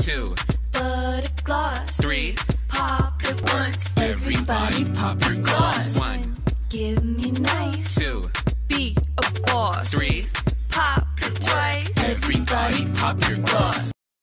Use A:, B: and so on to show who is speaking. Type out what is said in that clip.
A: 2,
B: Butter gloss.
A: 3,
B: Pop it once. Everybody pop your gloss.
A: 1.